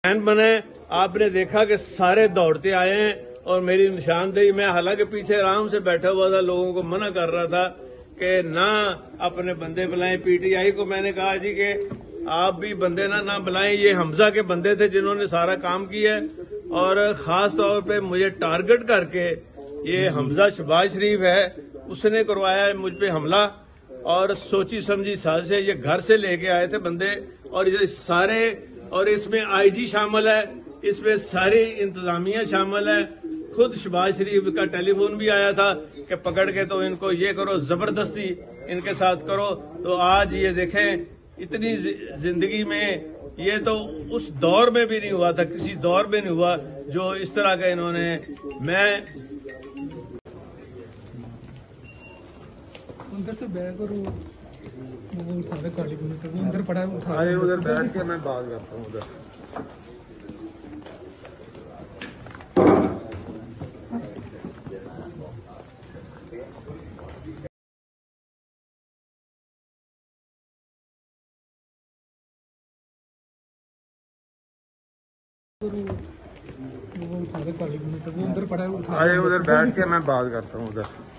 बने आपने देखा कि सारे दौड़ते आए हैं और मेरी निशानदेही, मैं हालांकि पीछे आराम से बैठा हुआ था, लोगों को मना कर रहा था कि ना अपने बंदे बुलाएं। पीटीआई को मैंने कहा जी कि आप भी बंदे ना बुलाएं, ये हमजा के बंदे थे जिन्होंने सारा काम किया है और खास तौर पे मुझे टारगेट करके ये हमजा शहबाज शरीफ है, उसने करवाया है मुझ पे हमला और सोची समझी साजिश है। ये घर से लेके आए थे बंदे और ये सारे, और इसमें आईजी शामिल है, इसमें सारी इंतजामिया शामिल है। खुद शहबाज शरीफ का टेलीफोन भी आया था कि पकड़ के तो इनको ये करो, जबरदस्ती इनके साथ करो। तो आज ये देखें, इतनी जिंदगी में ये तो उस दौर में भी नहीं हुआ था, किसी दौर में नहीं हुआ जो इस तरह का इन्होंने। मैं अंदर से बैग और वो उठा ले, काली मीटर वो अंदर पड़ा है, उठा अरे उधर बैठ के मैं बात करता हूँ उधर। वो उठा ले, काली मीटर वो अंदर पड़ा है, उठा। अरे उधर बैठ के मैं बात करता हूँ उधर।